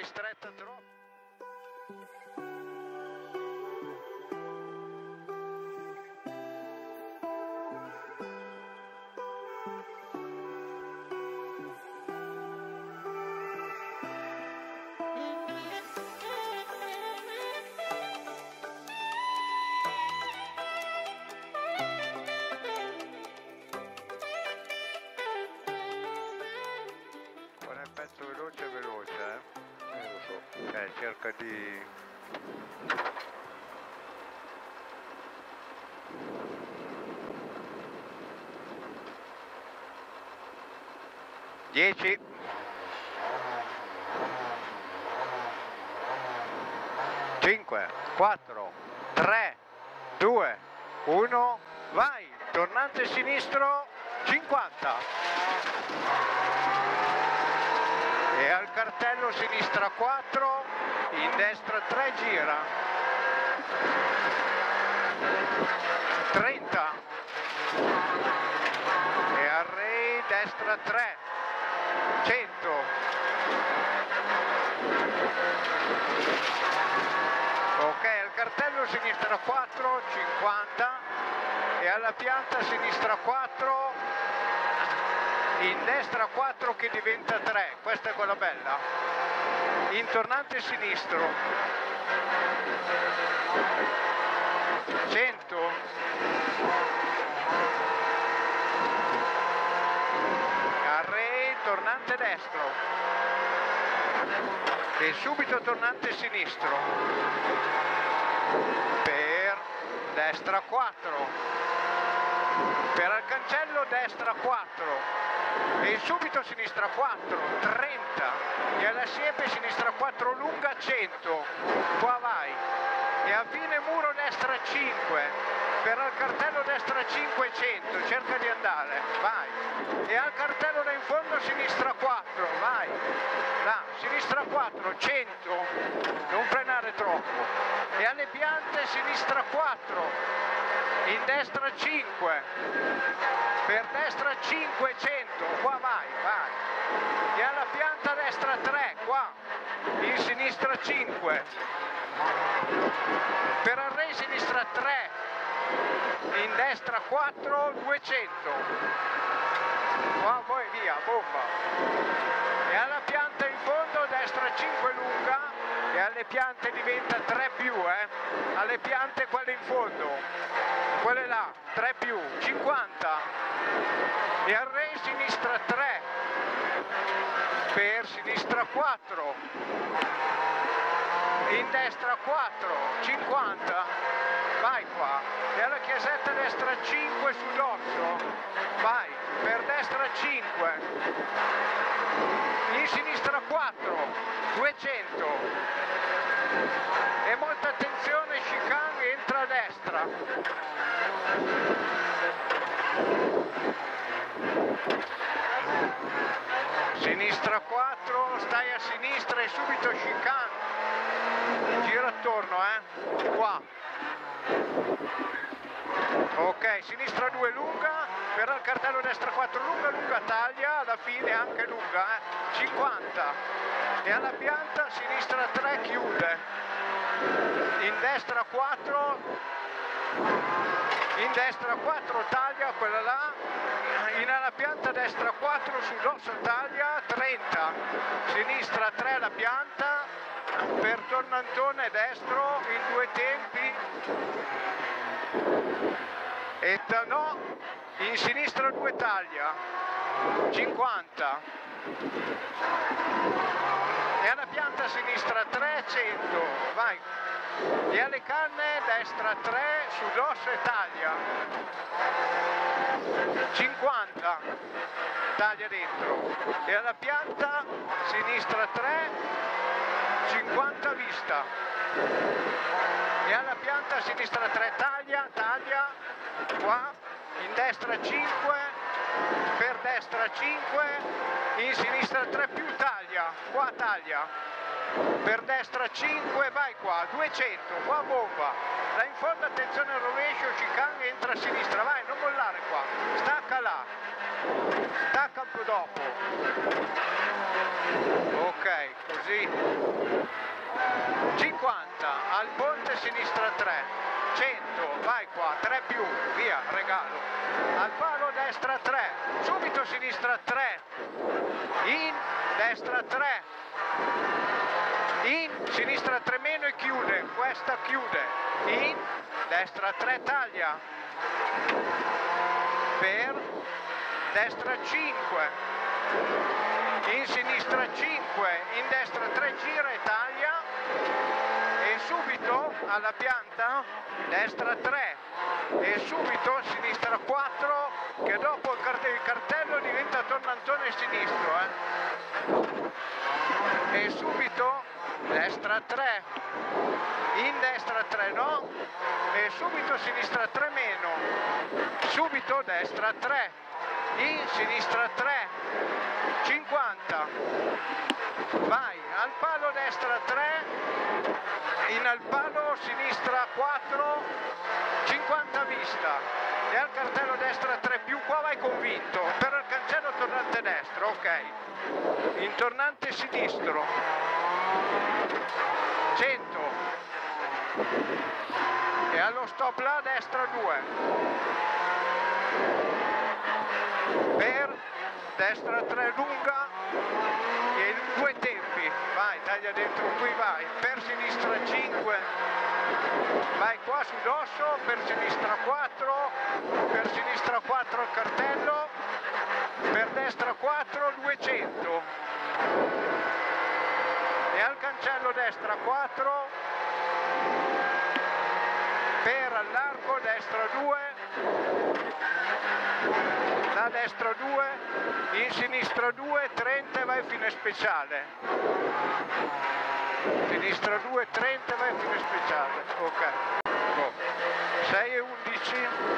stretta troppo. Con effetto veloce veloce, lo so. Cerca di... Dieci. 5, 4, 3, 2, 1, vai! Tornante sinistro, 50. E al cartello sinistra 4, in destra 3 gira. 30. E al Ray destra 3, 100. Ok, al cartello sinistra 4, 50 e alla pianta sinistra 4, in destra 4 che diventa 3, questa è quella bella. In tornante sinistro 100. Array, tornante destro. E subito tornante sinistro per destra 4, per al cancello destra 4 e subito sinistra 4, 30 e alla siepe sinistra 4 lunga 100, qua vai e a fine muro destra 5, per al cartello destra 500, cerca di andare, vai e al cartello da in fondo sinistra 4, vai, là, sinistra 4, 100, non frenare troppo e alle piante sinistra 4, in destra 5, per destra 500, qua vai, vai e alla pianta destra 3, qua, in sinistra 5, per array sinistra 3, in destra 4, 200, qua poi via, bomba e alla pianta in fondo destra 5 lunga e alle piante diventa 3 più, alle piante quelle in fondo, quelle là, 3 più, 50 e al Ray sinistra 3, per sinistra 4, in destra 4, 50, vai qua e alla chiesetta destra 5 sul dorso, vai, per destra 5, in sinistra 4, 200 e molta attenzione, chicane, entra a destra. Sinistra 4, stai a sinistra e subito chicane, gira attorno, qua. Ok, sinistra 2 lunga, per il cartello destra 4 lunga, lunga taglia, alla fine anche lunga, 50 e alla pianta sinistra 3 chiude, in destra 4, in destra 4 taglia quella là, in alla pianta destra 4 sul dosso taglia, 30, sinistra 3 alla pianta, per tornantone destro in 2 tempi, e no, in sinistra 2 taglia, 50 e alla pianta sinistra 3, 100, vai e alle canne destra 3 sull'osso e taglia, 50 taglia dentro e alla pianta sinistra 3, 50 vista e alla pianta sinistra 3 taglia, taglia qua, in destra 5, per destra 5, in sinistra 3 più taglia, qua taglia, per destra 5, vai qua, 200, qua bomba, là in fondo attenzione al rovescio, chicane, entra a sinistra, vai, non mollare qua, stacca là, stacca un po' dopo, ok, così. 50, al ponte sinistra 3, 100, vai qua, 3 più, via, regalo, al palo destra 3, subito sinistra 3, in, destra 3, in, sinistra 3 meno e chiude, questa chiude, in, destra 3 taglia, per, destra 5, in sinistra 5, in destra 3 gira e taglia e subito alla pianta, destra 3 e subito sinistra 4 che dopo il cartello diventa tornantone sinistro e subito destra 3, in destra 3 no e subito sinistra 3 meno, subito destra 3, in sinistra 3, 50, vai al palo destra 3, in al palo sinistra 4, 50 vista e al cartello destra 3 più, qua vai convinto, per il cancello tornante destro, ok, in tornante sinistro, 100 e allo stop là destra 2, per destra 3 lunga e in 2 tempi, vai, taglia dentro qui, vai, per sinistra 5, vai qua su dosso, per sinistra 4, per sinistra 4 al cartello, per destra 4, 200 e al cancello destra 4, per all'arco destra 2, da destra 2, in sinistra 2, 30 e vai fine speciale, sinistra 2, 30 e vai fine speciale, ok, 6 e 11.